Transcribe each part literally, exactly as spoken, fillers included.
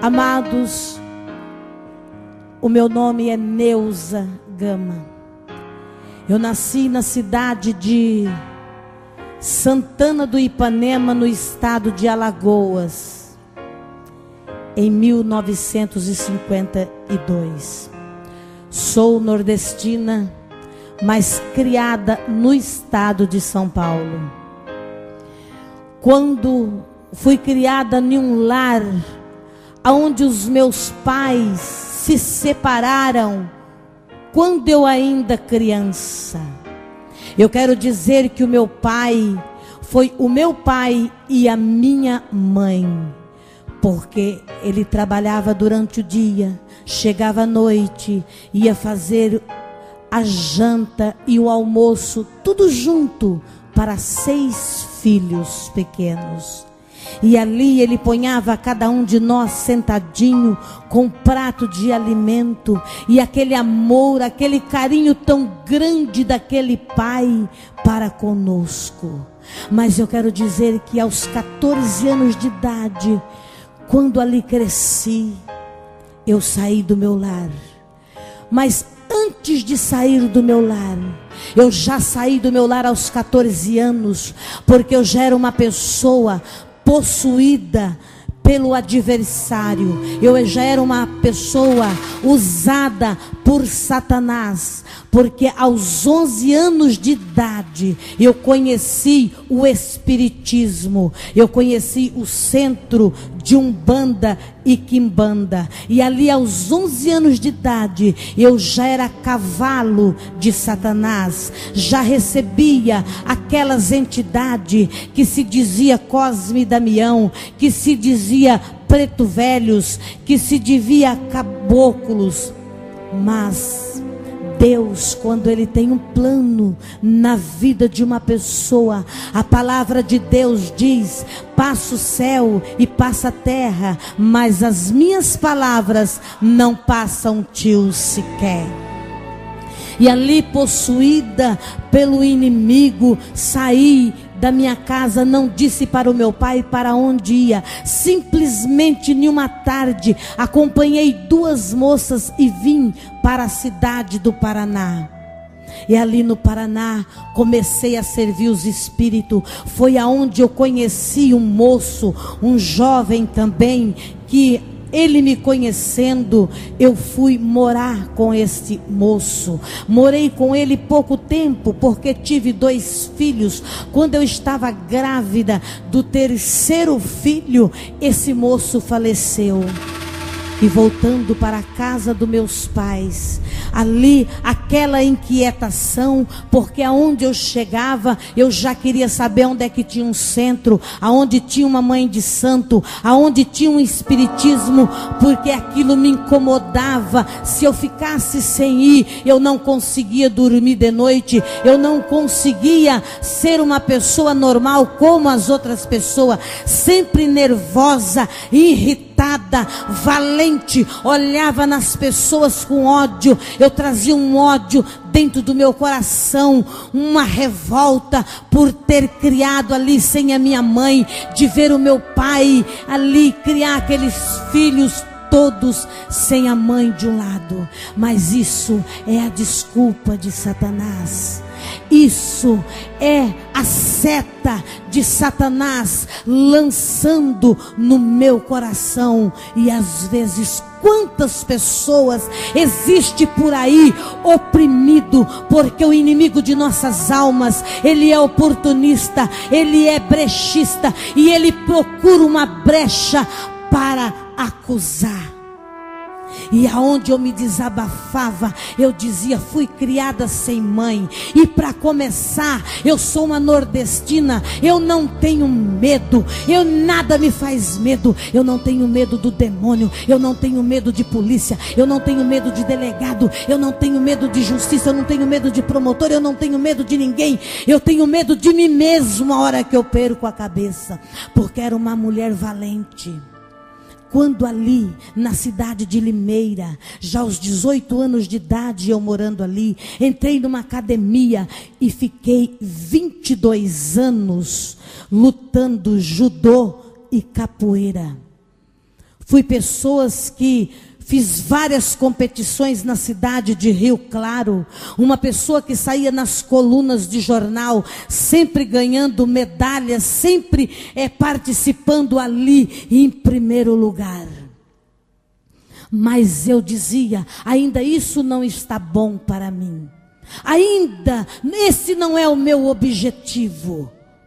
Amados, o meu nome é Neuza Gama. Eu nasci na cidade de Santana do Ipanema, no estado de Alagoas, em mil novecentos e cinquenta e dois. Sou nordestina, mas criada no estado de São Paulo. Quando fui criada em um lar onde os meus pais se separaram, quando eu ainda criança, eu quero dizer que o meu pai foi o meu pai e a minha mãe, porque ele trabalhava durante o dia, chegava à noite, ia fazer a janta e o almoço, tudo junto, para seis filhos pequenos. E ali ele ponhava cada um de nós sentadinho com um prato de alimento, e aquele amor, aquele carinho tão grande daquele pai para conosco. Mas eu quero dizer que aos quatorze anos de idade, quando ali cresci, eu saí do meu lar. Mas antes de sair do meu lar, eu já saí do meu lar aos quatorze anos, porque eu já era uma pessoa possuída pelo adversário. Eu já era uma pessoa usada por Satanás, porque aos onze anos de idade eu conheci o espiritismo, eu conheci o centro de Umbanda e Quimbanda, e ali aos onze anos de idade eu já era cavalo de Satanás, já recebia aquelas entidades que se dizia Cosme e Damião, que se dizia preto velhos, que se dizia caboclos. Mas Deus, quando Ele tem um plano na vida de uma pessoa, a palavra de Deus diz: passa o céu e passa a terra, mas as minhas palavras não passam tio sequer. E ali, possuída pelo inimigo, saí da minha casa, não disse para o meu pai para onde ia. Simplesmente em uma tarde acompanhei duas moças e vim para a cidade do Paraná. E ali no Paraná comecei a servir os espíritos. Foi aonde eu conheci um moço, um jovem também, que ele me conhecendo, eu fui morar com este moço. Morei com ele pouco tempo, porque tive dois filhos. Quando eu estava grávida do terceiro filho, esse moço faleceu. E voltando para a casa dos meus pais, ali aquela inquietação, porque aonde eu chegava, eu já queria saber onde é que tinha um centro, aonde tinha uma mãe de santo, aonde tinha um espiritismo, porque aquilo me incomodava. Se eu ficasse sem ir, eu não conseguia dormir de noite, eu não conseguia ser uma pessoa normal como as outras pessoas, sempre nervosa, irritada, valente, olhava nas pessoas com ódio. Eu trazia um ódio dentro do meu coração, uma revolta por ter criado ali sem a minha mãe, de ver o meu pai ali criar aqueles filhos todos sem a mãe de um lado. Mas isso é a desculpa de Satanás. Isso é a seta de Satanás lançando no meu coração. E às vezes quantas pessoas existe por aí oprimido, porque o inimigo de nossas almas, ele é oportunista, ele é brechista, e ele procura uma brecha para acusar. E aonde eu me desabafava, eu dizia: fui criada sem mãe. E para começar, eu sou uma nordestina, eu não tenho medo, eu nada me faz medo. Eu não tenho medo do demônio, eu não tenho medo de polícia, eu não tenho medo de delegado, eu não tenho medo de justiça, eu não tenho medo de promotor, eu não tenho medo de ninguém. Eu tenho medo de mim mesmo a hora que eu perco a cabeça, porque era uma mulher valente. Quando ali, na cidade de Limeira, já aos dezoito anos de idade, eu morando ali, entrei numa academia e fiquei vinte e dois anos lutando judô e capoeira. Fui pessoas que fiz várias competições na cidade de Rio Claro. Uma pessoa que saía nas colunas de jornal, sempre ganhando medalhas, sempre é, participando ali em primeiro lugar. Mas eu dizia, ainda isso não está bom para mim. Ainda esse não é o meu objetivo.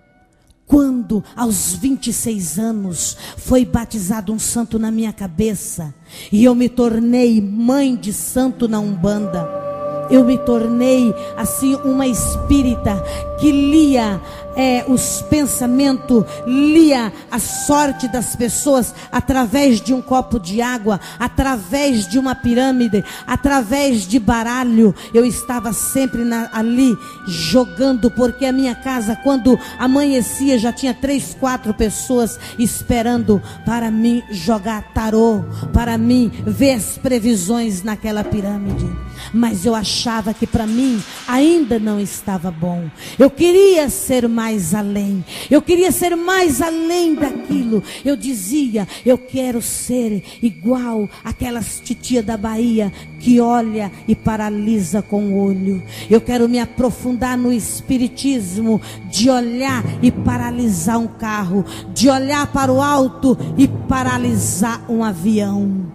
Quando, aos vinte e seis anos, foi batizado um santo na minha cabeça, e eu me tornei mãe de santo na Umbanda, eu me tornei, assim, uma espírita que lia é, os pensamentos, lia a sorte das pessoas através de um copo de água, através de uma pirâmide, através de baralho. Eu estava sempre na, ali jogando, porque a minha casa, quando amanhecia, já tinha três, quatro pessoas esperando para mim jogar tarô, para mim ver as previsões naquela pirâmide. Mas eu achava que para mim ainda não estava bom. Eu queria ser mais além. Eu queria ser mais além daquilo. Eu dizia, eu quero ser igual aquelas titia da Bahia que olha e paralisa com o olho. Eu quero me aprofundar no espiritismo de olhar e paralisar um carro, de olhar para o alto e paralisar um avião.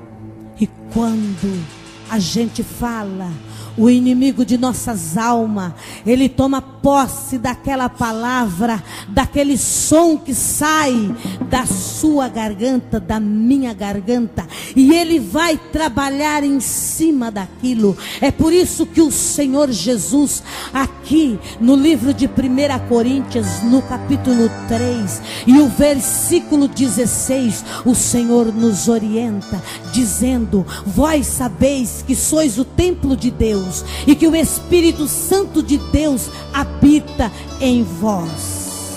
E quando a gente fala, o inimigo de nossas almas, ele toma posse daquela palavra, daquele som que sai da sua garganta, da minha garganta, e ele vai trabalhar em cima daquilo. É por isso que o Senhor Jesus, aqui no livro de primeira Coríntios, no capítulo três, e o versículo dezesseis, o Senhor nos orienta, dizendo: vós sabeis que sois o templo de Deus, e que o Espírito Santo de Deus habita em vós.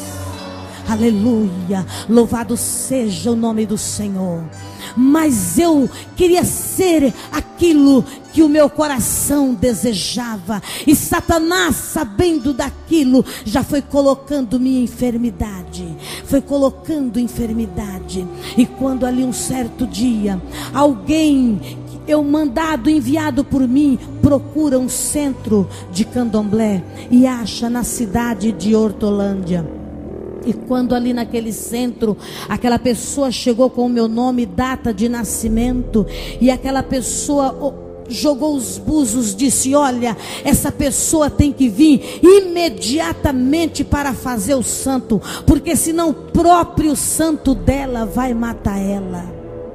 Aleluia, louvado seja o nome do Senhor. Mas eu queria ser aquilo que o meu coração desejava, e Satanás, sabendo daquilo, já foi colocando minha enfermidade, foi colocando enfermidade. E quando ali um certo dia, alguém, eu mandado, enviado por mim, procura um centro de candomblé e acha na cidade de Hortolândia. E quando ali naquele centro, aquela pessoa chegou com o meu nome, data de nascimento, e aquela pessoa jogou os búzios, disse: olha, essa pessoa tem que vir imediatamente para fazer o santo, porque senão o próprio santo dela vai matar ela.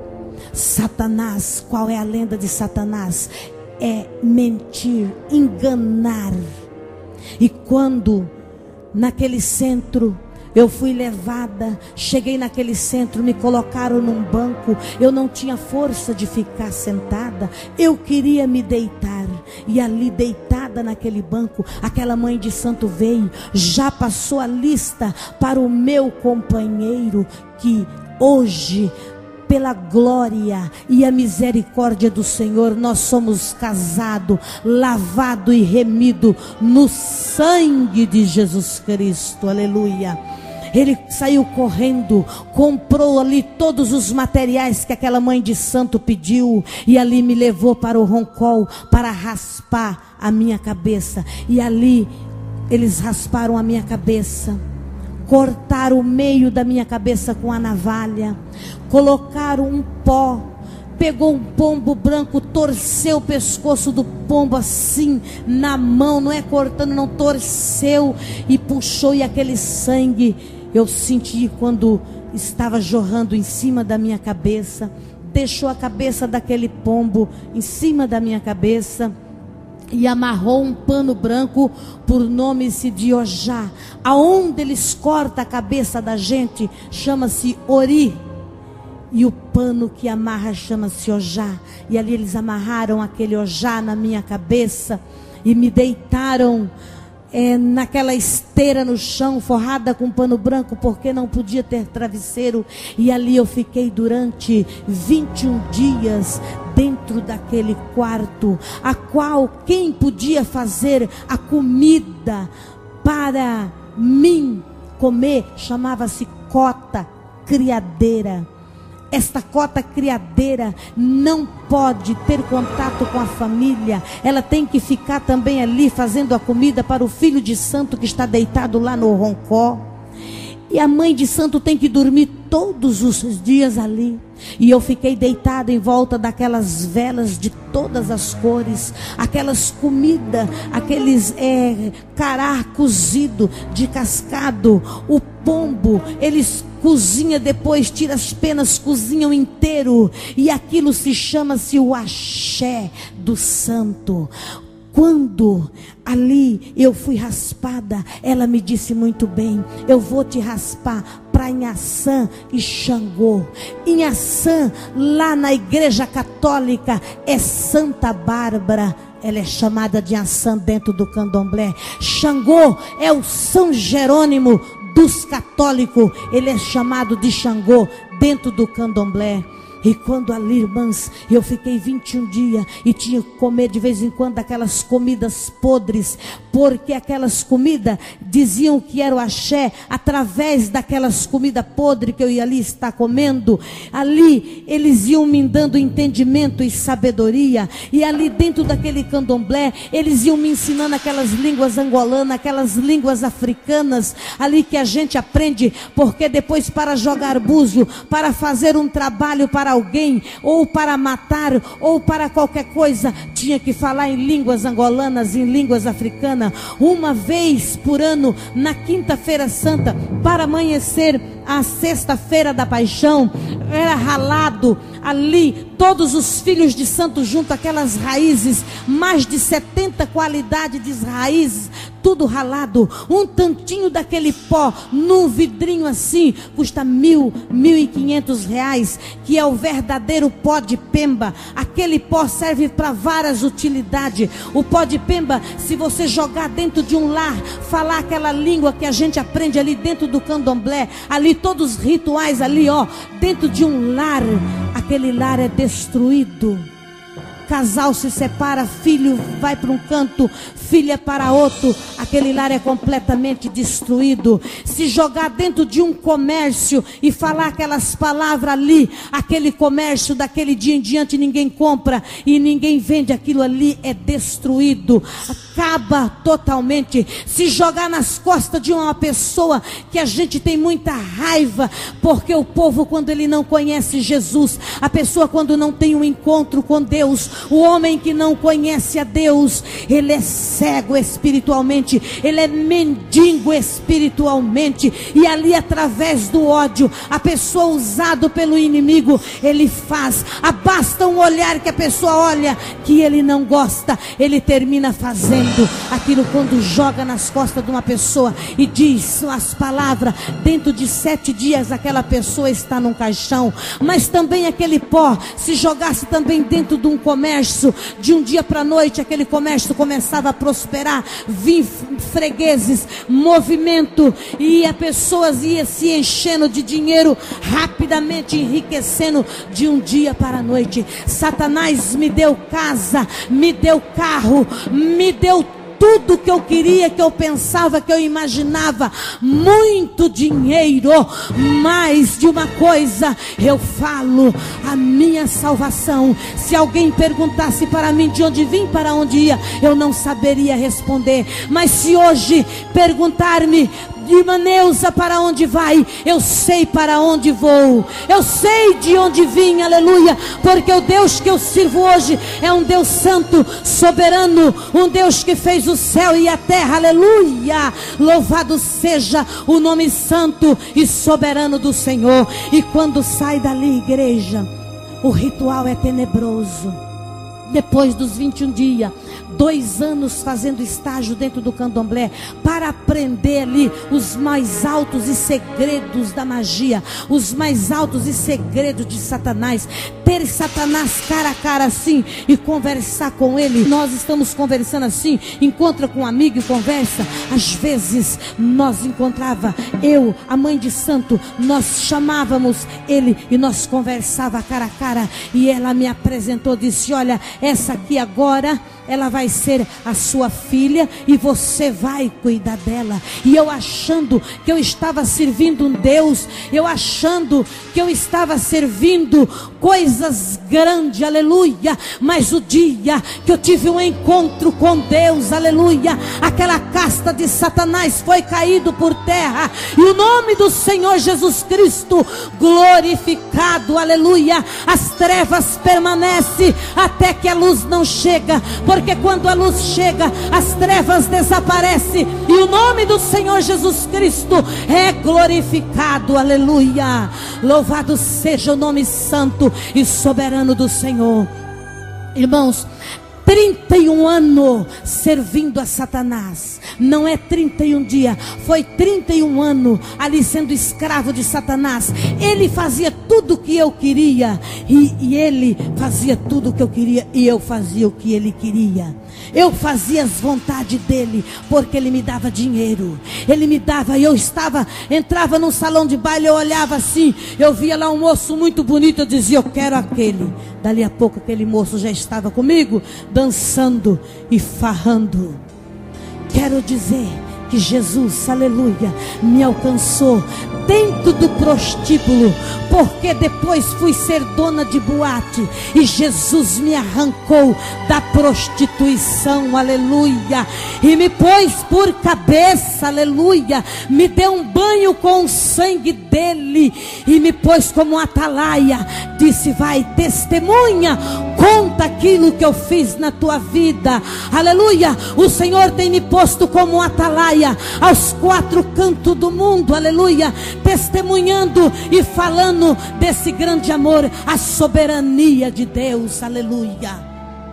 Satanás, qual é a lenda de Satanás? É mentir, enganar. E quando naquele centro eu fui levada, cheguei naquele centro, me colocaram num banco, eu não tinha força de ficar sentada, eu queria me deitar, e ali deitada naquele banco, aquela mãe de santo veio, já passou a lista para o meu companheiro, que hoje, pela glória e a misericórdia do Senhor, nós somos casados, lavado e remido no sangue de Jesus Cristo. Aleluia. Ele saiu correndo, comprou ali todos os materiais que aquela mãe de santo pediu, e ali me levou para o roncol para raspar a minha cabeça. E ali eles rasparam a minha cabeça, cortaram o meio da minha cabeça com a navalha, colocaram um pó, pegou um pombo branco, torceu o pescoço do pombo assim na mão, não é cortando, não, torceu e puxou, e aquele sangue eu senti quando estava jorrando em cima da minha cabeça, deixou a cabeça daquele pombo em cima da minha cabeça e amarrou um pano branco por nome-se de Ojá. Aonde eles cortam a cabeça da gente chama-se Ori, e o pano que amarra chama-se Ojá. E ali eles amarraram aquele Ojá na minha cabeça e me deitaram é, naquela esteira no chão, forrada com pano branco, porque não podia ter travesseiro. E ali eu fiquei durante vinte e um dias dentro daquele quarto, a qual quem podia fazer a comida para mim comer chamava-se cota criadeira. Esta cota criadeira não pode ter contato com a família. Ela tem que ficar também ali fazendo a comida para o filho de santo que está deitado lá no roncó. E a mãe de santo tem que dormir todos os dias ali. E eu fiquei deitada em volta daquelas velas de todas as cores, aquelas comidas, aqueles é, cará cozido, de cascado, o pombo, eles cozinham depois, tiram as penas, cozinham inteiro, e aquilo se chama-se o axé do santo. Quando ali eu fui raspada, ela me disse muito bem: eu vou te raspar para Inhaçã e Xangô. Inhaçã, lá na igreja católica, é Santa Bárbara. Ela é chamada de Inhaçã dentro do candomblé. Xangô é o São Jerônimo dos católicos. Ele é chamado de Xangô dentro do candomblé. E quando ali, irmãs, eu fiquei vinte e um dias e tinha que comer de vez em quando aquelas comidas podres, porque aquelas comidas diziam que era o axé, através daquelas comidas podres que eu ia ali estar comendo. Ali eles iam me dando entendimento e sabedoria, e ali dentro daquele candomblé eles iam me ensinando aquelas línguas angolanas, aquelas línguas africanas, ali que a gente aprende, porque depois para jogar búzio, para fazer um trabalho para alguém, ou para matar, ou para qualquer coisa, tinha que falar em línguas angolanas, em línguas africanas. Uma vez por ano, na quinta-feira santa, para amanhecer a sexta-feira da paixão, era ralado ali todos os filhos de santo junto, aquelas raízes, mais de setenta qualidades de raízes, tudo ralado, um tantinho daquele pó num vidrinho assim, custa mil, mil e quinhentos reais, que é o verdadeiro pó de pemba. Aquele pó serve para várias utilidades. O pó de pemba, se você jogar dentro de um lar, falar aquela língua que a gente aprende ali dentro do candomblé, ali todos os rituais ali, ó, dentro de um lar, aquele lar é destruído. Casal se separa, filho vai para um canto, filha para outro, aquele lar é completamente destruído. Se jogar dentro de um comércio e falar aquelas palavras ali, aquele comércio daquele dia em diante ninguém compra e ninguém vende, aquilo ali é destruído, acaba totalmente. Se jogar nas costas de uma pessoa que a gente tem muita raiva, porque o povo, quando ele não conhece Jesus, a pessoa quando não tem um encontro com Deus, o homem que não conhece a Deus, ele é cego espiritualmente, ele é mendigo espiritualmente, e ali através do ódio, a pessoa usado pelo inimigo, ele faz, basta um olhar que a pessoa olha, que ele não gosta, ele termina fazendo aquilo. Quando joga nas costas de uma pessoa e diz as palavras, dentro de sete dias aquela pessoa está num caixão. Mas também aquele pó, se jogasse também dentro de um comércio, de um dia para a noite aquele comércio começava a prosperar, vir fregueses, movimento, e a pessoas ia se enchendo de dinheiro, rapidamente enriquecendo de um dia para a noite. Satanás me deu casa, me deu carro, me deu tudo que eu queria, que eu pensava, que eu imaginava, muito dinheiro. Mais de uma coisa eu falo: a minha salvação, se alguém perguntasse para mim de onde vim, para onde ia, eu não saberia responder. Mas se hoje perguntar-me: Irmã Neuza, para onde vai? Eu sei para onde vou, eu sei de onde vim, aleluia, porque o Deus que eu sirvo hoje é um Deus santo, soberano, um Deus que fez o céu e a terra, aleluia, louvado seja o nome santo e soberano do Senhor. E quando sai dali, igreja, o ritual é tenebroso. Depois dos vinte e um dias, dois anos fazendo estágio dentro do candomblé, para aprender ali os mais altos e segredos da magia, os mais altos e segredos de Satanás, ter Satanás cara a cara assim e conversar com ele. Nós estamos conversando assim, encontra com um amigo e conversa. Às vezes nós encontrava, eu, a mãe de santo, nós chamávamos ele e nós conversava cara a cara, e ela me apresentou, disse: olha, essa aqui agora ela vai ser a sua filha e você vai cuidar dela. E eu achando que eu estava servindo um Deus, eu achando que eu estava servindo coisas grandes, aleluia. Mas o dia que eu tive um encontro com Deus, aleluia, aquela casta de Satanás foi caído por terra, e o nome do Senhor Jesus Cristo glorificado, aleluia. As trevas permanecem até que a luz não chega, porque quando a luz chega, as trevas desaparecem, e o nome do Senhor Jesus Cristo é glorificado, aleluia. Louvado seja o nome santo e soberano do Senhor. Irmãos, trinta e um anos servindo a Satanás, não é trinta e um dias, foi trinta e um anos ali sendo escravo de Satanás. Ele fazia tudo o que eu queria, e, e ele fazia tudo o que eu queria, e eu fazia o que ele queria. Eu fazia as vontades dele, porque ele me dava dinheiro, ele me dava, e eu estava, entrava num salão de baile, eu olhava assim, eu via lá um moço muito bonito, eu dizia, eu quero aquele. Dali a pouco aquele moço já estava comigo, dançando e farrando. Quero dizer que Jesus, aleluia, me alcançou dentro do prostíbulo, porque depois fui ser dona de boate, e Jesus me arrancou da prostituição, aleluia, e me pôs por cabeça, aleluia, me deu um banho com o sangue dele, e me pôs como atalaia, disse, vai, testemunha, conta aquilo que eu fiz na tua vida, aleluia. O Senhor tem me posto como atalaia aos quatro cantos do mundo, aleluia, testemunhando e falando desse grande amor, a soberania de Deus, aleluia.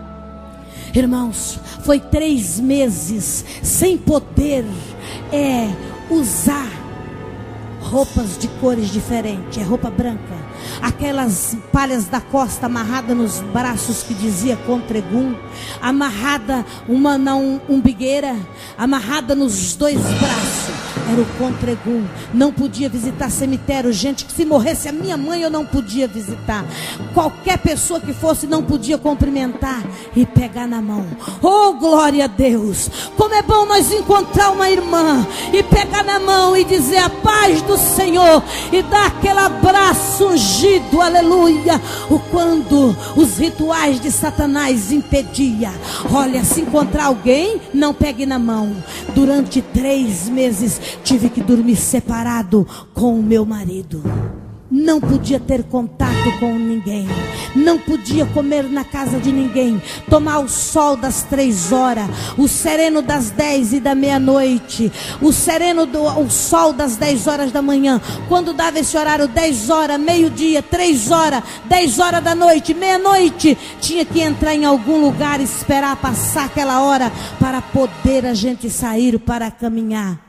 Irmãos, foi três meses sem poder é, usar roupas de cores diferentes, é roupa branca, aquelas palhas da costa amarrada nos braços que dizia Contregum, amarrada uma na um, umbigueira, amarrada nos dois braços, era o Contregum. Não podia visitar cemitério, gente, que se morresse a minha mãe eu não podia visitar, qualquer pessoa que fosse não podia cumprimentar e pegar na mão. Oh, glória a Deus, como é bom nós encontrar uma irmã e pegar na mão e dizer a paz do Senhor, e dar aquele abraço ungido, aleluia. O quando os rituais de Satanás impedia, olha, se encontrar alguém, não pegue na mão. Durante três meses tive que dormir separado com o meu marido. Não podia ter contato com ninguém, não podia comer na casa de ninguém, tomar o sol das três horas, o sereno das dez e da meia-noite, o sereno do o sol das dez horas da manhã. Quando dava esse horário, dez horas, meio-dia, três horas, dez horas da noite, meia-noite, tinha que entrar em algum lugar, esperar passar aquela hora para poder a gente sair para caminhar.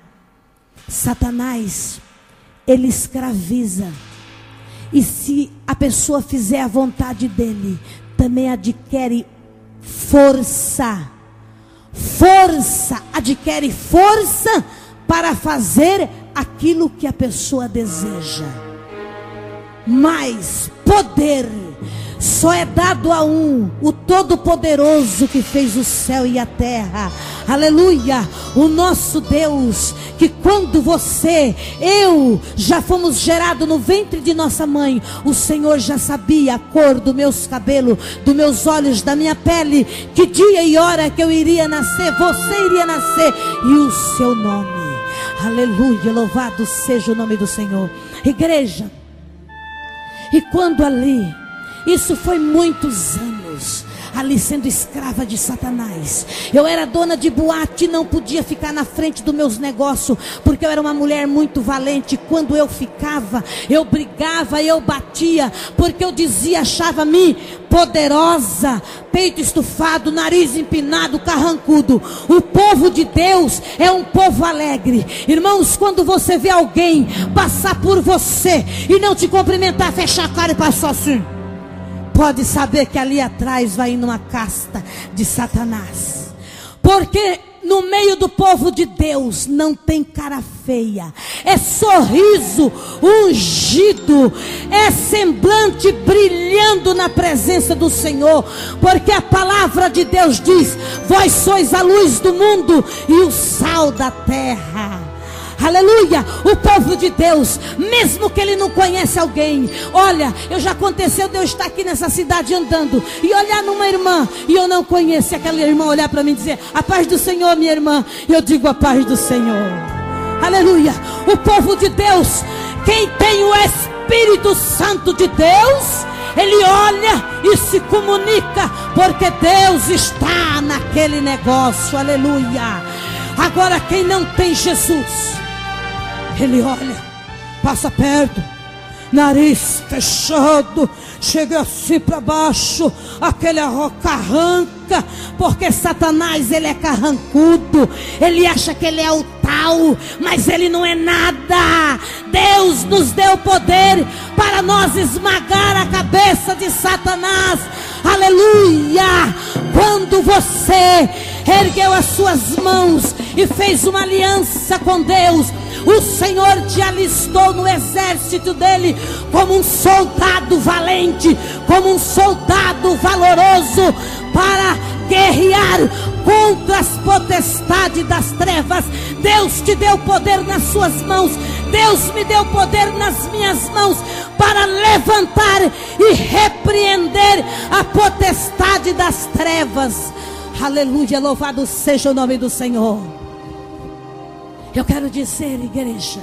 Satanás, ele escraviza. E se a pessoa fizer a vontade dele, também adquire força. Força, adquire força para fazer aquilo que a pessoa deseja. Mas poder só é dado a um, o Todo-Poderoso que fez o céu e a terra. Aleluia, o nosso Deus, que quando você, eu, já fomos gerados no ventre de nossa mãe, o Senhor já sabia a cor dos meus cabelos, dos meus olhos, da minha pele, que dia e hora que eu iria nascer, você iria nascer, e o seu nome. Aleluia, louvado seja o nome do Senhor. Igreja, e quando ali, isso foi muitos anos, ali sendo escrava de Satanás. Eu era dona de boate, não podia ficar na frente dos meus negócios, porque eu era uma mulher muito valente. Quando eu ficava, eu brigava, eu batia, porque eu dizia, achava-me poderosa, peito estufado, nariz empinado, carrancudo. O povo de Deus é um povo alegre. Irmãos, quando você vê alguém passar por você e não te cumprimentar, fechar a cara e passar assim, pode saber que ali atrás vai indo uma casta de Satanás. Porque no meio do povo de Deus não tem cara feia, é sorriso ungido, é semblante brilhando na presença do Senhor, porque a palavra de Deus diz: vós sois a luz do mundo e o sal da terra. Aleluia, o povo de Deus, mesmo que ele não conhece alguém, olha, eu já aconteceu de eu estar aqui nessa cidade andando e olhar numa irmã e eu não conheço, aquela irmã olhar para mim e dizer: a paz do Senhor, minha irmã. E eu digo: a paz do Senhor. Aleluia, o povo de Deus, quem tem o Espírito Santo de Deus, ele olha e se comunica, porque Deus está naquele negócio. Aleluia. Agora, quem não tem Jesus, ele olha, passa perto, nariz fechado, chega assim para baixo, aquele arranca, porque Satanás, ele é carrancudo, ele acha que ele é o tal, mas ele não é nada. Deus nos deu poder para nós esmagar a cabeça de Satanás. Aleluia. Quando você ergueu as suas mãos e fez uma aliança com Deus, o Senhor te alistou no exército dele como um soldado valente, como um soldado valoroso, para guerrear contra as potestades das trevas. Deus te deu poder nas suas mãos, Deus me deu poder nas minhas mãos para levantar e repreender a potestade das trevas. Aleluia, louvado seja o nome do Senhor. Eu quero dizer, igreja,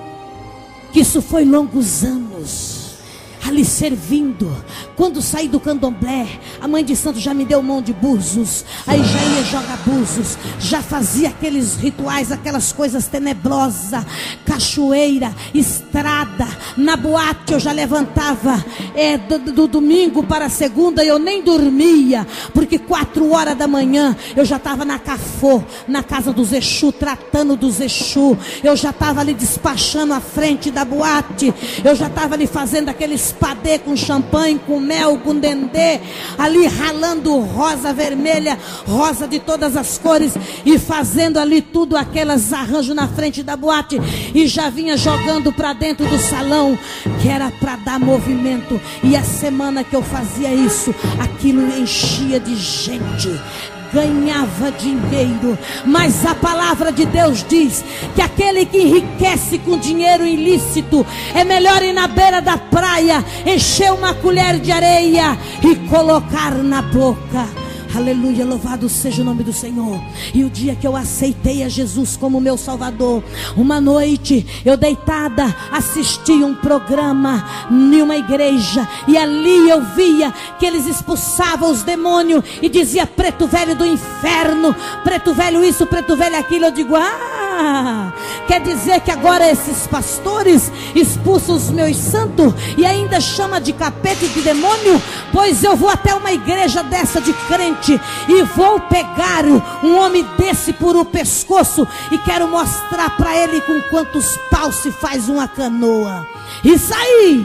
que isso foi longos anos ali servindo. Quando saí do candomblé, a mãe de santo já me deu mão de búzios, aí já ia jogar búzios, já fazia aqueles rituais, aquelas coisas tenebrosas, cachoeira, estrada, na boate eu já levantava é, do, do domingo para segunda, eu nem dormia, porque quatro horas da manhã eu já estava na Cafô, na casa dos Exu, tratando dos Exu, eu já estava ali despachando a frente da boate, eu já estava ali fazendo aqueles padê com champanhe, com mel, com dendê, ali ralando rosa vermelha, rosa de todas as cores, e fazendo ali tudo aquelas arranjos na frente da boate, e já vinha jogando para dentro do salão, que era para dar movimento. E a semana que eu fazia isso, aquilo enchia de gente, ganhava dinheiro. Mas a palavra de Deus diz que aquele que enriquece com dinheiro ilícito, é melhor ir na beira da praia, encher uma colher de areia e colocar na boca. Aleluia, louvado seja o nome do Senhor. E o dia que eu aceitei a Jesus como meu Salvador, uma noite eu deitada assisti um programa em uma igreja, e ali eu via que eles expulsavam os demônios e dizia: preto velho do inferno, preto velho isso, preto velho aquilo. Eu digo: ah, quer dizer que agora esses pastores expulsam os meus santos e ainda chama de capeta e de demônio? Pois eu vou até uma igreja dessa de crente e vou pegar um homem desse por o pescoço e quero mostrar para ele com quantos paus se faz uma canoa. E saí,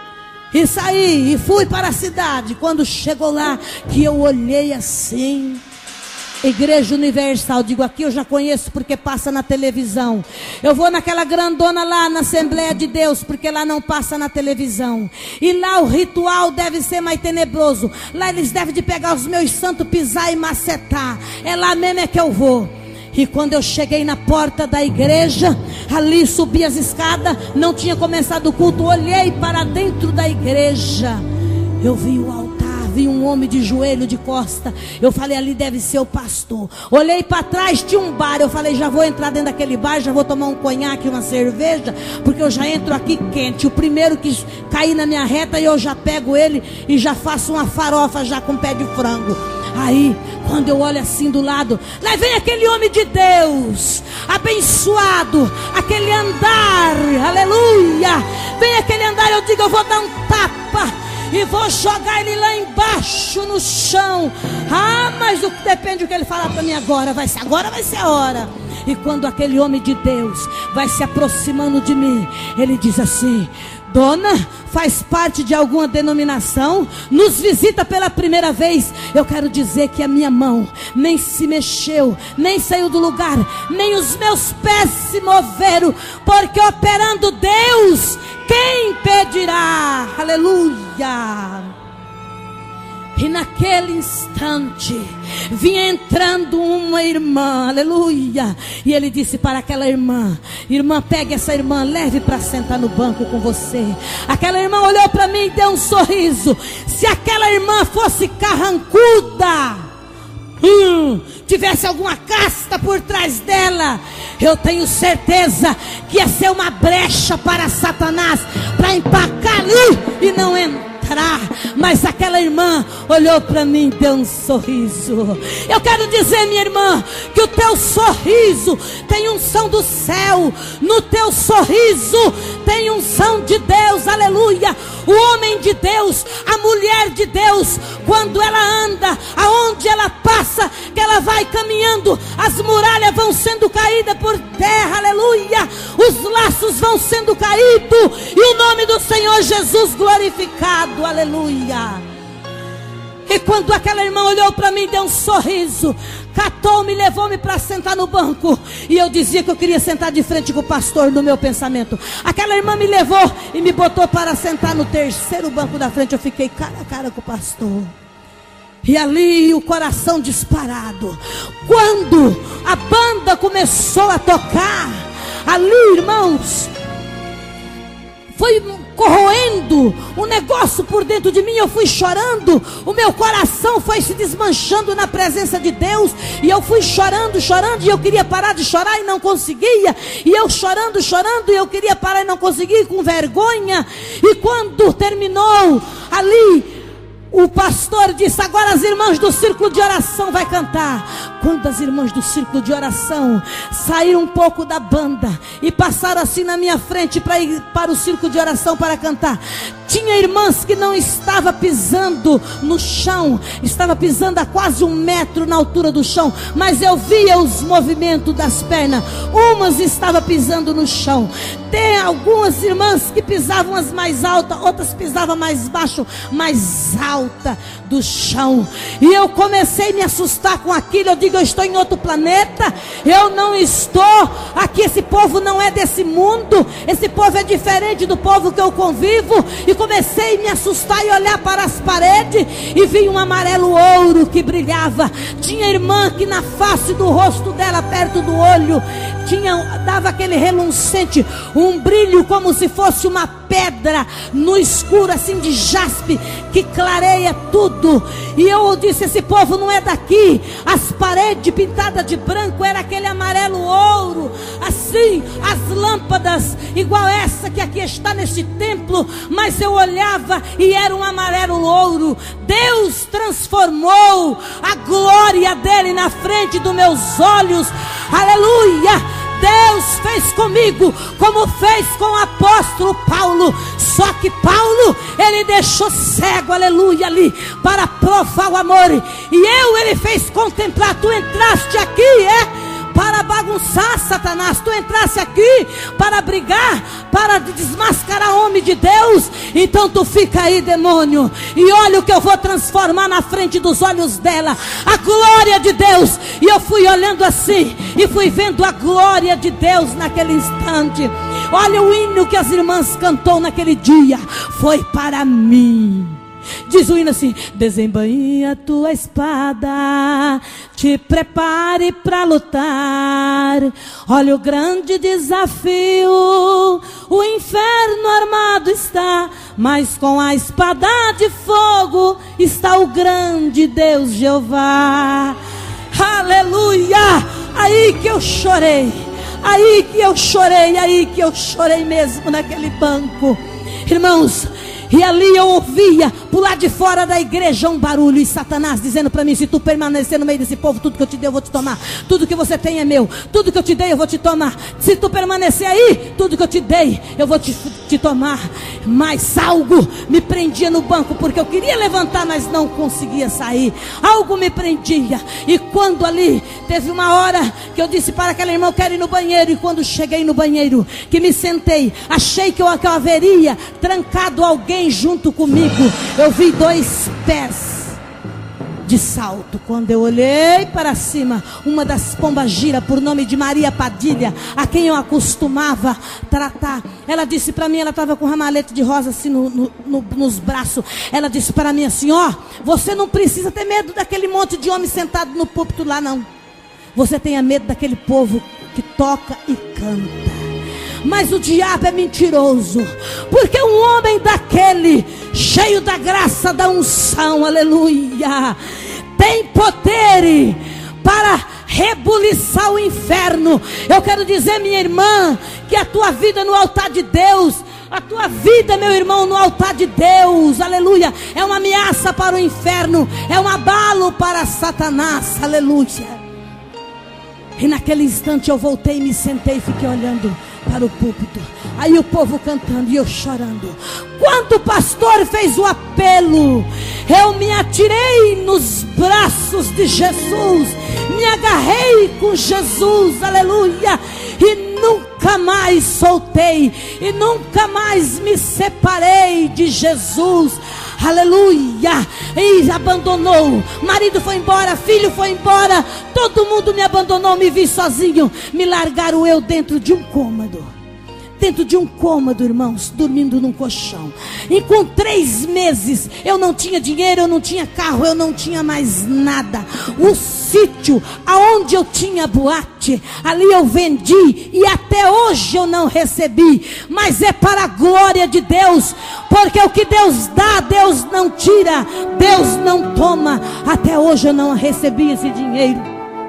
e saí, e fui para a cidade. Quando chegou lá, que eu olhei assim, Igreja Universal, digo, aqui eu já conheço porque passa na televisão. Eu vou naquela grandona lá na Assembleia de Deus, porque lá não passa na televisão. E lá o ritual deve ser mais tenebroso. Lá eles devem de pegar os meus santos, pisar e macetar. É lá mesmo é que eu vou. E quando eu cheguei na porta da igreja, ali subi as escadas, não tinha começado o culto, olhei para dentro da igreja, eu vi o altar, vi um homem de joelho, de costa. Eu falei: ali deve ser o pastor. Olhei para trás, tinha um bar. Eu falei: já vou entrar dentro daquele bar, já vou tomar um conhaque, uma cerveja, porque eu já entro aqui quente. O primeiro que cair na minha reta, eu já pego ele e já faço uma farofa já com pé de frango. Aí, quando eu olho assim do lado, lá vem aquele homem de Deus, abençoado, aquele andar, aleluia, vem aquele andar. Eu digo: eu vou dar um tapa e vou jogar ele lá embaixo no chão. Ah, mas o que depende do que ele falar para mim agora, vai ser agora, vai ser a hora. E quando aquele homem de Deus vai se aproximando de mim, ele diz assim: Dona, faz parte de alguma denominação, nos visita pela primeira vez. Eu quero dizer que a minha mão nem se mexeu, nem saiu do lugar, nem os meus pés se moveram, porque operando Deus, quem impedirá? Aleluia. E naquele instante vinha entrando uma irmã, aleluia. E ele disse para aquela irmã: irmã, pegue essa irmã, leve para sentar no banco com você. Aquela irmã olhou para mim e deu um sorriso. Se aquela irmã fosse carrancuda, hum, tivesse alguma casta por trás dela, eu tenho certeza que ia ser uma brecha para Satanás, para empacar ali e não entrar. Mas aquela irmã olhou para mim e deu um sorriso. Eu quero dizer, minha irmã, que o teu sorriso tem unção do céu. No teu sorriso tem unção de Deus, aleluia. O homem de Deus, a mulher de Deus, quando ela anda, aonde ela passa, que ela vai caminhando, as muralhas vão sendo caídas por terra, aleluia. Os laços vão sendo caídos e o nome do Senhor Jesus glorificado, aleluia. E quando aquela irmã olhou para mim, deu um sorriso, catou-me, levou-me para sentar no banco. E eu dizia que eu queria sentar de frente com o pastor no meu pensamento. Aquela irmã me levou e me botou para sentar no terceiro banco da frente. Eu fiquei cara a cara com o pastor. E ali o coração disparado. Quando a banda começou a tocar, ali, irmãos, foi corroendo um negócio por dentro de mim. Eu fui chorando, o meu coração foi se desmanchando na presença de Deus. E eu fui chorando, chorando, e eu queria parar de chorar e não conseguia. E eu chorando, chorando, e eu queria parar e não conseguia, com vergonha. E quando terminou ali, o pastor disse: agora as irmãs do círculo de oração vai cantar. Quando as irmãs do círculo de oração saíram um pouco da banda e passaram assim na minha frente para ir para o círculo de oração para cantar, tinha irmãs que não estava pisando no chão, estava pisando a quase um metro na altura do chão, mas eu via os movimentos das pernas. Umas estavam pisando no chão. Tem algumas irmãs que pisavam as mais altas, outras pisavam mais baixo, mais alta do chão. E eu comecei a me assustar com aquilo. Eu digo: eu estou em outro planeta, eu não estou aqui, esse povo não é desse mundo, esse povo é diferente do povo que eu convivo. E comecei a me assustar e olhar para as paredes, e vi um amarelo ouro que brilhava. Tinha irmã que na face do rosto dela, perto do olho, tinha, dava aquele reluncente, um brilho como se fosse uma pedra no escuro, assim, de jaspe, que clareia tudo. E eu disse: esse povo não é daqui. As paredes pintadas de branco era aquele amarelo ouro, assim, as lâmpadas igual essa que aqui está neste templo, mas eu olhava e era um amarelo ouro. Deus transformou a glória dele na frente dos meus olhos, aleluia. Deus fez comigo como fez com o apóstolo Paulo. Só que Paulo, ele deixou cego, aleluia, ali, para provar o amor. E eu, ele fez contemplar. Tu entraste aqui, é? Para bagunçar, Satanás. Tu entrasse aqui para brigar, para desmascarar homem de Deus. Então tu fica aí, demônio, e olha o que eu vou transformar na frente dos olhos dela, a glória de Deus. E eu fui olhando assim, e fui vendo a glória de Deus naquele instante. Olha o hino que as irmãs cantou naquele dia: foi para mim. Diz o hino assim: desembainhe a tua espada, te prepare para lutar. Olha o grande desafio, o inferno armado está, mas com a espada de fogo está o grande Deus Jeová. Aleluia! Aí que eu chorei, aí que eu chorei, aí que eu chorei mesmo naquele banco. Irmãos, E ali eu ouvia, por lá de fora da igreja, um barulho. E Satanás dizendo para mim: se tu permanecer no meio desse povo, tudo que eu te dei eu vou te tomar. Tudo que você tem é meu. Tudo que eu te dei eu vou te tomar. Se tu permanecer aí, tudo que eu te dei eu vou te, te tomar. Mas algo me prendia no banco, porque eu queria levantar, mas não conseguia sair. Algo me prendia. E quando ali, teve uma hora que eu disse para aquela irmã: eu quero ir no banheiro. E quando cheguei no banheiro, que me sentei, achei que eu, que eu haveria trancado alguém junto comigo. Eu vi dois pés de salto. Quando eu olhei para cima, uma das pombagiras, por nome de Maria Padilha, a quem eu acostumava tratar, ela disse para mim, ela estava com um ramalhete de rosa assim no, no, no, nos braços. Ela disse para mim assim: ó, você não precisa ter medo daquele monte de homem sentado no púlpito lá, não. Você tenha medo daquele povo que toca e canta. Mas o diabo é mentiroso, porque um homem daquele, cheio da graça, da unção, aleluia, tem poder para rebuliçar o inferno. Eu quero dizer, minha irmã, que a tua vida no altar de Deus, a tua vida, meu irmão, no altar de Deus, aleluia, é uma ameaça para o inferno, é um abalo para Satanás, aleluia. E naquele instante eu voltei, me sentei e fiquei olhando para o púlpito. Aí o povo cantando e eu chorando. Quando o pastor fez o apelo, eu me atirei nos braços de Jesus, me agarrei com Jesus, aleluia, e nunca mais soltei, e nunca mais me separei de Jesus, aleluia. E abandonou, marido foi embora, filho foi embora, todo mundo me abandonou, me vi sozinho, me largaram eu dentro de um cômodo. Dentro de um cômodo, irmãos, dormindo num colchão. E com três meses, eu não tinha dinheiro, eu não tinha carro, eu não tinha mais nada. O sítio aonde eu tinha boate, ali eu vendi, e até hoje eu não recebi. Mas é para a glória de Deus, porque o que Deus dá, Deus não tira, Deus não toma. Até hoje eu não recebi esse dinheiro.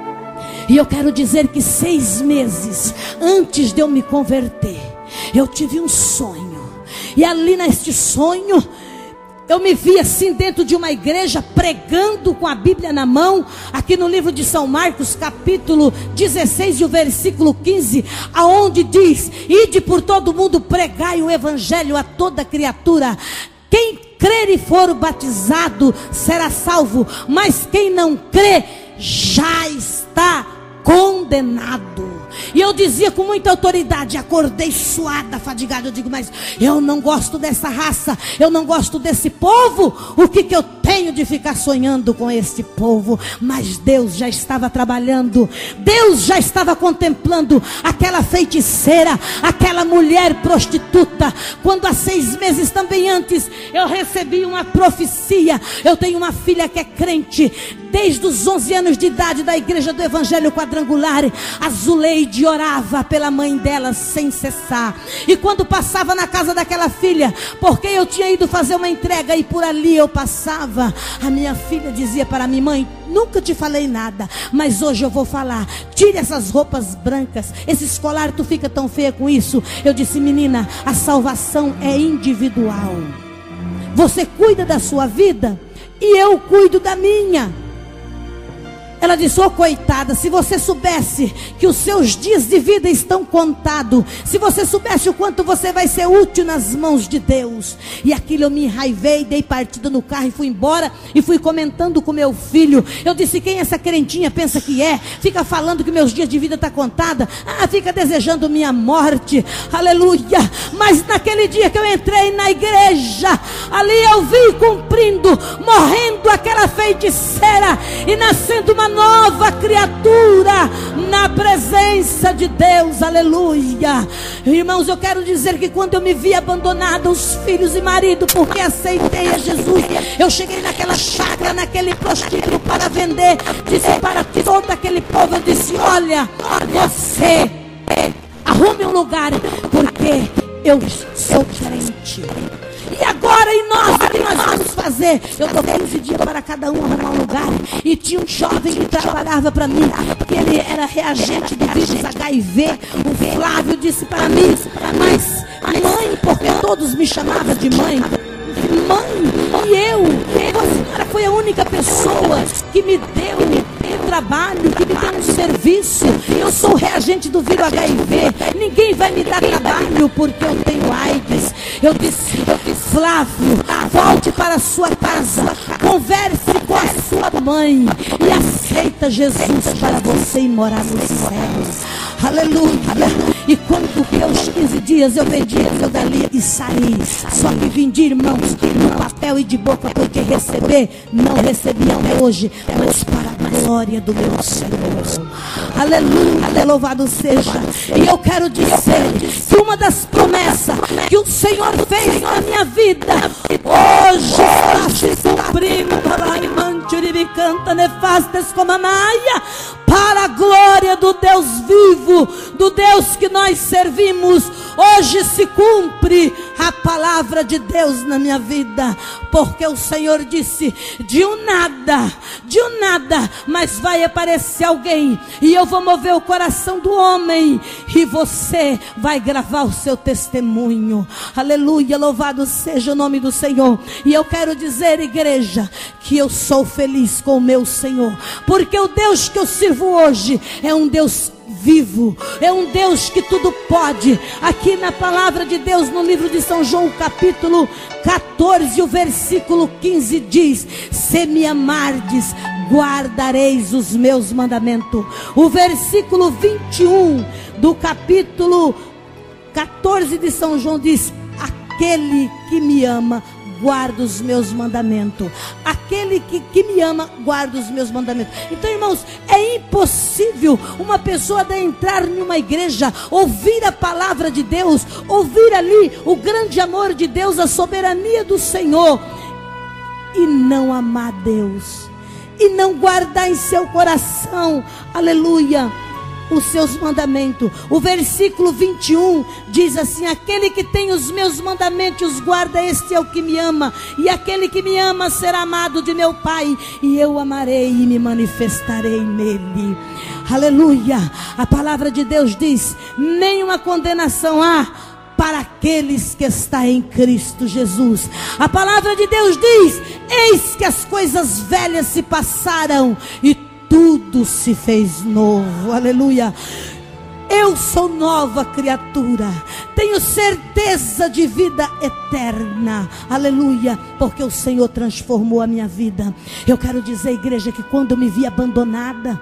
E eu quero dizer que seis meses antes de eu me converter, eu tive um sonho. E ali neste sonho, eu me vi assim dentro de uma igreja, pregando com a Bíblia na mão. Aqui no livro de São Marcos, capítulo dezesseis e o versículo quinze, aonde diz: ide por todo mundo, pregai o evangelho a toda criatura. Quem crer e for batizado será salvo, mas quem não crê já está condenado. E eu dizia com muita autoridade, acordei suada, fadigada, eu digo: mas eu não gosto dessa raça, eu não gosto desse povo. O que que eu tenho de ficar sonhando com este povo? Mas Deus já estava trabalhando, Deus já estava contemplando aquela feiticeira, aquela mulher prostituta. Quando há seis meses também antes, eu recebi uma profecia. Eu tenho uma filha que é crente desde os onze anos de idade, da igreja do Evangelho Quadrangular. A Zuleide orava pela mãe dela sem cessar. E quando passava na casa daquela filha, porque eu tinha ido fazer uma entrega e por ali eu passava, a minha filha dizia para mim: mãe, nunca te falei nada, mas hoje eu vou falar. Tire essas roupas brancas, esse escolar, tu fica tão feia com isso. Eu disse: menina, a salvação é individual. Você cuida da sua vida e eu cuido da minha. Ela disse: ô coitada, se você soubesse que os seus dias de vida estão contados, se você soubesse o quanto você vai ser útil nas mãos de Deus. E aquilo eu me enraivei, dei partida no carro e fui embora. E fui comentando com meu filho. Eu disse: quem essa crentinha pensa que é? Fica falando que meus dias de vida estão contados. Ah, fica desejando minha morte, aleluia. Mas naquele dia que eu entrei na igreja, ali eu vi cumprindo, morrendo aquela feiticeira e nascendo uma nova criatura na presença de Deus, aleluia. Irmãos, eu quero dizer que quando eu me vi abandonada, os filhos e marido, porque aceitei a Jesus, eu cheguei naquela chácara, naquele prostíbulo para vender, disse para todo aquele povo, eu disse: olha, você arrume um lugar, porque eu sou crente. E agora, e nós, o que nós vamos fazer? Eu dou quinze dias para cada um arrumar um lugar. E tinha um jovem que trabalhava para mim, porque ele era reagente do vírus H I V. O Flávio disse para mim: mas mãe, porque todos me chamavam de mãe, mãe, e eu, a senhora foi a única pessoa que me deu um trabalho, que me deu um serviço. Eu sou reagente do vírus H I V, ninguém vai me dar trabalho porque eu tenho AIDS. Eu disse, Flávio, volte para a sua casa, converse com a sua mãe e aceita Jesus para você ir morar nos céus. Aleluia. E quando deu os quinze dias, eu vendi eu dali e saí. Só que vendi, irmãos, no papel e de boca, porque receber, não recebi até hoje, mas para a glória do meu Senhor. Aleluia, louvado seja. E eu quero dizer que uma das promessas que o Senhor fez na minha vida, hoje está se cumprindo. Canta nefastes como a maia, para a glória do Deus vivo, do Deus que nós servimos. Hoje se cumpre a palavra de Deus na minha vida, porque o Senhor disse, de um nada, de um nada, mas vai aparecer alguém, e eu vou mover o coração do homem, e você vai gravar o seu testemunho. Aleluia, louvado seja o nome do Senhor. E eu quero dizer, igreja, que eu sou feliz com o meu Senhor, porque o Deus que eu sirvo hoje é um Deus vivo, é um Deus que tudo pode. Aqui na palavra de Deus, no livro de São João, capítulo quatorze, o versículo quinze diz: se me amardes, guardareis os meus mandamentos. O versículo vinte e um do capítulo quatorze de São João diz: aquele que me ama guarda os meus mandamentos. Aquele que, que me ama guarda os meus mandamentos. Então, irmãos, é impossível uma pessoa de entrar em uma igreja, ouvir a palavra de Deus, ouvir ali o grande amor de Deus, a soberania do Senhor, e não amar Deus, e não guardar em seu coração, aleluia, os seus mandamentos. O versículo vinte e um diz assim: aquele que tem os meus mandamentos guarda, este é o que me ama, e aquele que me ama será amado de meu Pai, e eu amarei e me manifestarei nele. Aleluia. A palavra de Deus diz: nenhuma condenação há para aqueles que estão em Cristo Jesus. A palavra de Deus diz: eis que as coisas velhas se passaram e tudo se fez novo. Aleluia. Eu sou nova criatura, tenho certeza de vida eterna. Aleluia, porque o Senhor transformou a minha vida. Eu quero dizer, igreja, que quando eu me vi abandonada,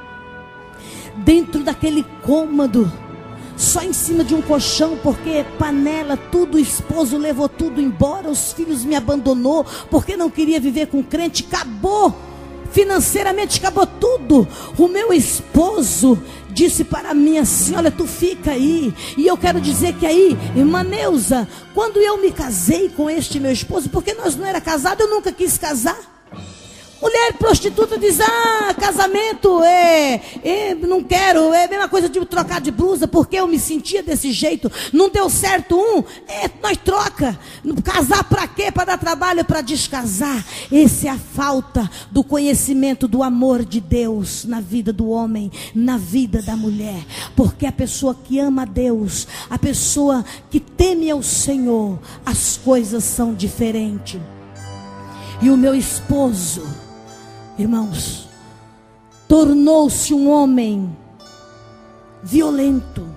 dentro daquele cômodo, só em cima de um colchão, porque panela, tudo, o esposo levou tudo embora, os filhos me abandonou, porque não queria viver com crente, acabou. Financeiramente acabou tudo. O meu esposo disse para mim assim: olha, tu fica aí. E eu quero dizer que aí, irmã Neuza, quando eu me casei com este meu esposo, porque nós não era casado, eu nunca quis casar. Mulher prostituta diz: ah, casamento é, é, não quero, é a mesma coisa de trocar de blusa, porque eu me sentia desse jeito, não deu certo um, é, nós troca. Casar para quê? Para dar trabalho, para descasar. Essa é a falta do conhecimento do amor de Deus na vida do homem, na vida da mulher. Porque a pessoa que ama a Deus, a pessoa que teme ao Senhor, as coisas são diferentes. E o meu esposo, irmãos, tornou-se um homem violento.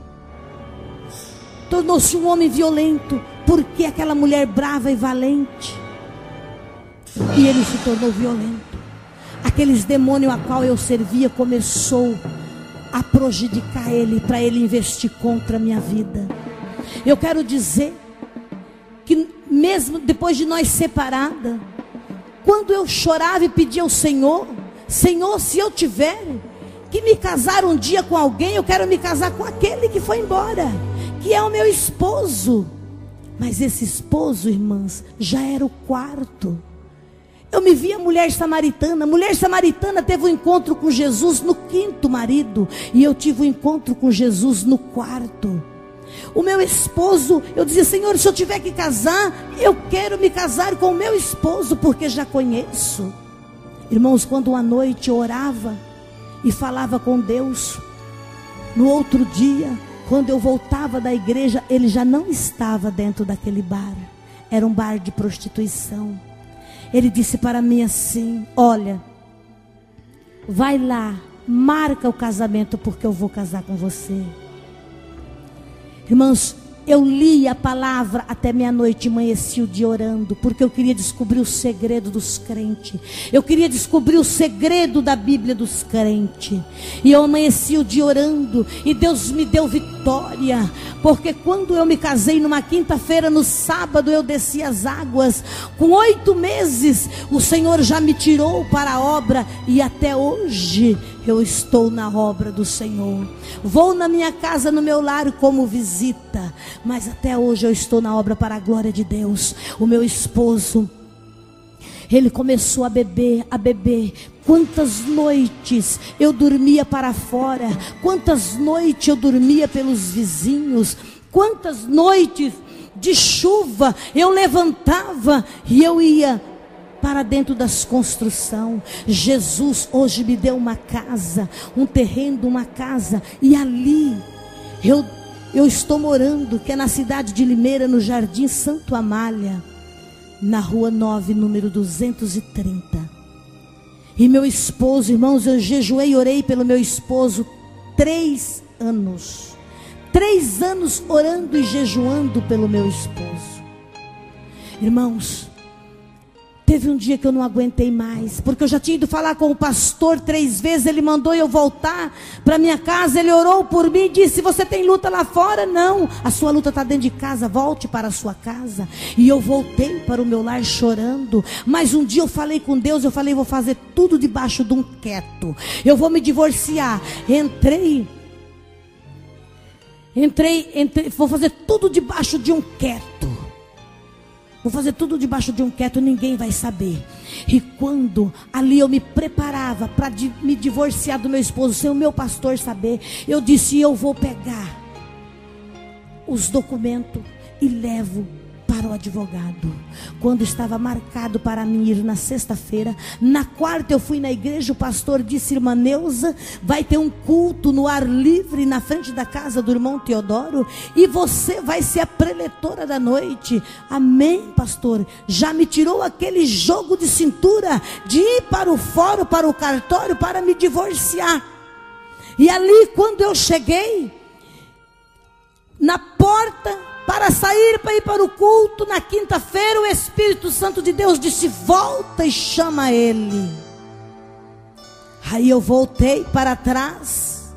Tornou-se um homem violento, porque aquela mulher brava e valente, e ele se tornou violento. Aqueles demônios a qual eu servia começou a prejudicar ele, para ele investir contra a minha vida. Eu quero dizer que mesmo depois de nós separada, quando eu chorava e pedia ao Senhor: Senhor, se eu tiver que me casar um dia com alguém, eu quero me casar com aquele que foi embora, que é o meu esposo. Mas esse esposo, irmãs, já era o quarto. Eu me via mulher samaritana. Mulher samaritana teve um encontro com Jesus no quinto marido, e eu tive um encontro com Jesus no quarto. O meu esposo, eu dizia: Senhor, se eu tiver que casar, eu quero me casar com o meu esposo, porque já conheço. Irmãos, quando uma noite eu orava e falava com Deus, no outro dia, quando eu voltava da igreja, ele já não estava dentro daquele bar. era um bar de prostituição. Ele disse para mim assim: olha, vai lá, marca o casamento, porque eu vou casar com você. Irmãos, eu li a palavra até meia-noite, amanheci o dia orando, porque eu queria descobrir o segredo dos crentes. Eu queria descobrir o segredo da Bíblia dos crentes. E eu amanheci o dia orando, e Deus me deu vitória. Porque quando eu me casei numa quinta-feira, no sábado eu desci as águas. Com oito meses, o Senhor já me tirou para a obra, e até hoje eu estou na obra do Senhor. Vou na minha casa, no meu lar, como visita, mas até hoje eu estou na obra para a glória de Deus. O meu esposo, ele começou a beber, a beber. Quantas noites eu dormia para fora, quantas noites eu dormia pelos vizinhos, quantas noites de chuva eu levantava e eu ia para dentro das construções. Jesus hoje me deu uma casa, um terreno, uma casa, e ali eu, eu estou morando, que é na cidade de Limeira, no Jardim Santo Amália, na rua nove, número duzentos e trinta. E meu esposo, irmãos, eu jejuei e orei pelo meu esposo três anos. Três anos orando e jejuando pelo meu esposo. Irmãos, teve um dia que eu não aguentei mais, porque eu já tinha ido falar com o pastor três vezes. Ele mandou eu voltar para minha casa. Ele orou por mim e disse: você tem luta lá fora? Não, a sua luta está dentro de casa, volte para a sua casa. E eu voltei para o meu lar chorando. Mas um dia eu falei com Deus, eu falei: vou fazer tudo debaixo de um quieto, eu vou me divorciar. Entrei Entrei, entrei vou fazer tudo debaixo de um quieto. Vou fazer tudo debaixo de um quieto, ninguém vai saber. E quando ali eu me preparava para me divorciar do meu esposo, sem o meu pastor saber, eu disse: eu vou pegar os documentos e levo para o advogado. Quando estava marcado para mim ir na sexta-feira, na quarta eu fui na igreja. O pastor disse: irmã Neuza, vai ter um culto no ar livre na frente da casa do irmão Teodoro, e você vai ser a preletora da noite. Amém, pastor. Já me tirou aquele jogo de cintura de ir para o fórum, para o cartório, para me divorciar. E ali, quando eu cheguei na porta para sair, para ir para o culto na quinta-feira, o Espírito Santo de Deus disse: volta e chama ele. Aí eu voltei para trás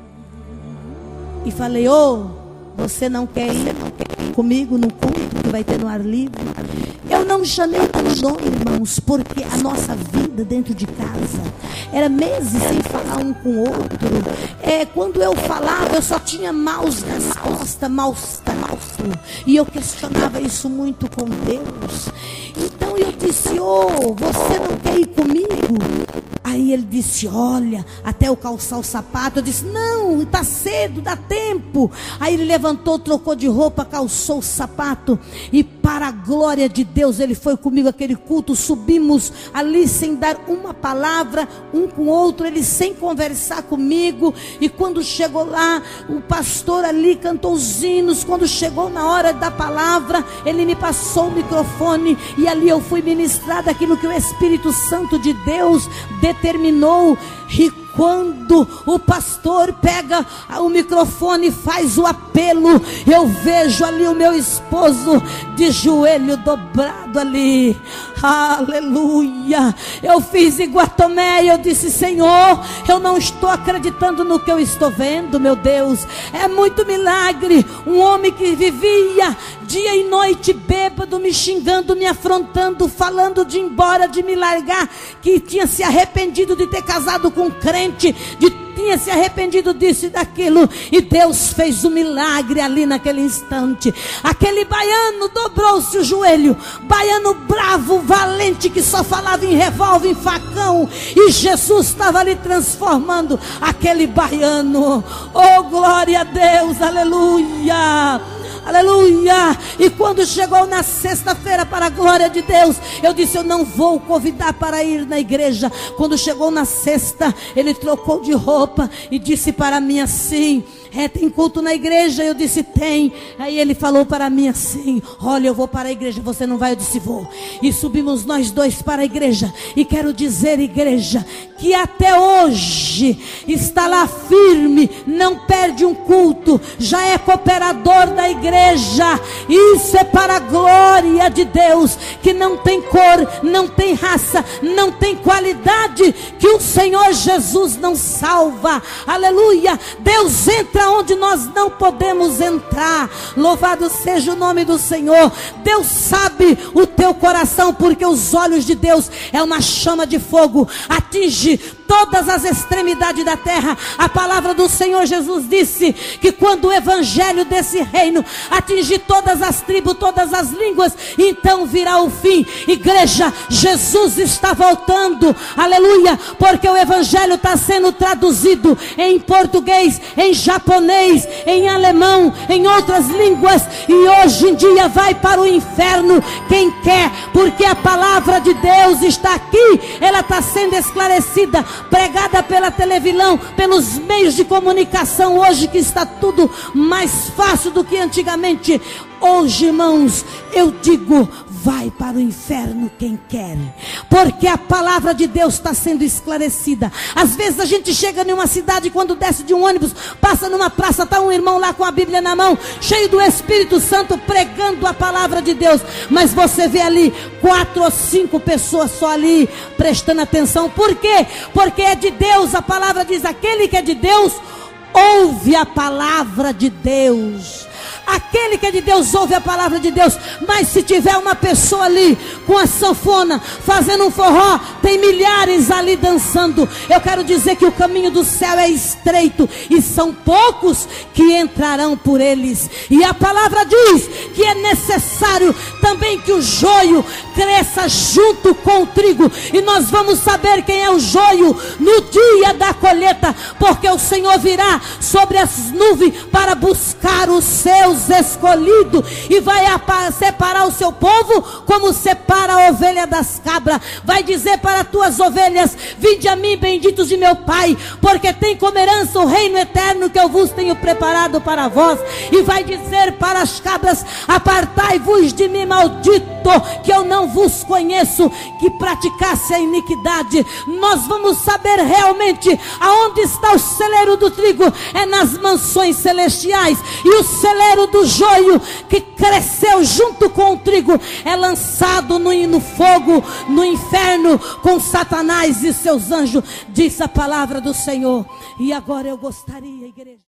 e falei: ô, oh, você não quer ir comigo no culto que vai ter no ar livre? Eu não chamei pelo nome, irmãos, porque a nossa vida dentro de casa era meses sem falar um com o outro. É, quando eu falava, eu só tinha maus respostas, maus tratos. E eu questionava isso muito com Deus. Então eu disse: oh, você não quer ir comigo? Aí ele disse: olha, até eu calçar o sapato. Eu disse: não, está cedo, dá tempo. Aí ele levantou, trocou de roupa, calçou o sapato, e para a glória de Deus, ele foi comigo aquele culto. Subimos ali sem dar uma palavra um com o outro, ele sem conversar comigo. E quando chegou lá, o pastor ali cantou os hinos. Quando chegou na hora da palavra, ele me passou o microfone, e ali eu fui ministrada aquilo que o Espírito Santo de Deus determinou. E quando o pastor pega o microfone e faz o apelo, eu vejo ali o meu esposo de joelho dobrado ali. Aleluia. Eu fiz igual Tomé, eu disse: Senhor, eu não estou acreditando no que eu estou vendo, meu Deus. É muito milagre. Um homem que vivia dia e noite bêbado, me xingando, me afrontando, falando de ir embora, de me largar, que tinha se arrependido de ter casado com um crente, de tinha se arrependido disso e daquilo, e Deus fez um milagre ali naquele instante. Aquele baiano dobrou-se o joelho, baiano bravo, valente, que só falava em revólver, em facão, e Jesus estava ali transformando aquele baiano. Oh, glória a Deus, aleluia, aleluia. E quando chegou na sexta-feira, para a glória de Deus, eu disse: eu não vou convidar para ir na igreja. Quando chegou na sexta, ele trocou de roupa e disse para mim assim: é, tem culto na igreja? Eu disse, tem. Aí ele falou para mim assim, olha, eu vou para a igreja, você não vai? Eu disse, vou. E subimos nós dois para a igreja. E quero dizer, igreja, que até hoje está lá firme, não perde um culto, já é cooperador da igreja. Isso é para a glória de Deus, que não tem cor, não tem raça, não tem qualidade, que o Senhor Jesus não salva. Aleluia. Deus entra onde nós não podemos entrar. Louvado seja o nome do Senhor. Deus sabe o teu coração, porque os olhos de Deus é uma chama de fogo, atinge todas as extremidades da terra. A palavra do Senhor Jesus disse que quando o evangelho desse reino atingir todas as tribos, todas as línguas, então virá o fim. Igreja, Jesus está voltando, aleluia, porque o evangelho está sendo traduzido em português, em japonês, em alemão, em outras línguas, e hoje em dia vai para o inferno quem quer, porque a palavra de Deus está aqui, ela está sendo esclarecida, pregada pela televisão, pelos meios de comunicação, hoje que está tudo mais fácil do que antigamente. Hoje, irmãos, eu digo, vai para o inferno quem quer, porque a palavra de Deus está sendo esclarecida. Às vezes a gente chega em uma cidade, quando desce de um ônibus, passa numa praça, está um irmão lá com a Bíblia na mão, cheio do Espírito Santo, pregando a palavra de Deus, mas você vê ali quatro ou cinco pessoas só ali, prestando atenção. Por quê? Porque é de Deus. A palavra diz, aquele que é de Deus, ouve a palavra de Deus. Aquele que é de Deus ouve a palavra de Deus. Mas se tiver uma pessoa ali com a sanfona fazendo um forró, tem milhares ali dançando. Eu quero dizer que o caminho do céu é estreito e são poucos que entrarão por eles. E a palavra diz que é necessário também que o joio cresça junto com o trigo. E nós vamos saber quem é o joio no dia da colheita, porque o Senhor virá sobre as nuvens para buscar os seus escolhidos, e vai separar o seu povo como separa a ovelha das cabras. Vai dizer para as tuas ovelhas, vinde a mim, benditos de meu Pai, porque tem como herança o reino eterno que eu vos tenho preparado para vós. E vai dizer para as cabras, apartai-vos de mim, maldito, que eu não vos conheço, que praticasse a iniquidade. Nós vamos saber realmente aonde está o celeiro do trigo, é nas mansões celestiais. E o celeiro do joio que cresceu junto com o trigo é lançado no, no fogo, no inferno, com Satanás e seus anjos, diz a palavra do Senhor. E agora eu gostaria, igreja,